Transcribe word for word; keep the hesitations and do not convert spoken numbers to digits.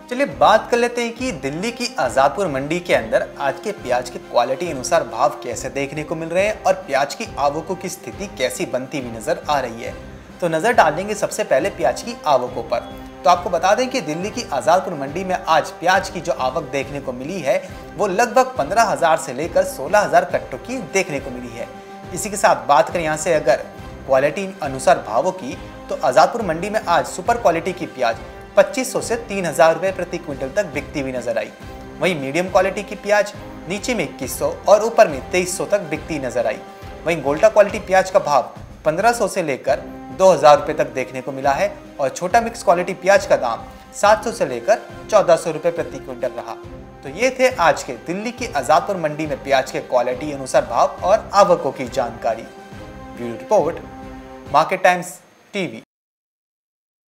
चलिए बात कर लेते हैं कि दिल्ली की आज़ादपुर मंडी के अंदर आज के प्याज के क्वालिटी अनुसार भाव कैसे देखने को मिल रहे हैं और प्याज की आवकों की स्थिति कैसी बनती हुई नजर आ रही है। तो नजर डालेंगे सबसे पहले प्याज की आवकों पर। तो आपको बता दें कि दिल्ली की आज़ादपुर मंडी में आज प्याज की जो आवक देखने को मिली है वो लगभग पंद्रह हजार से लेकर सोलह हजार कट्टों की देखने को मिली है। इसी के साथ बात करें यहाँ से अगर क्वालिटी अनुसार भावों की, तो आज़ादपुर मंडी में आज सुपर क्वालिटी की प्याज पच्चीस सौ से तीन हजार रुपए प्रति क्विंटल तक बिकती हुई नजर आई। वहीं मीडियम क्वालिटी की प्याज नीचे में इक्कीस सौ और ऊपर में तेईस सौ तक बिकती नजर आई। वहीं गोल्टा क्वालिटी प्याज का भाव पंद्रह सौ से लेकर दो हजार रुपए तक देखने को मिला है और छोटा मिक्स क्वालिटी प्याज का दाम सात सौ से लेकर चौदह सौ रुपए प्रति क्विंटल रहा। तो ये थे आज के दिल्ली की आज़ादपुर मंडी में प्याज के क्वालिटी अनुसार भाव और आवकों की जानकारी। Bureau report, Market Times TV.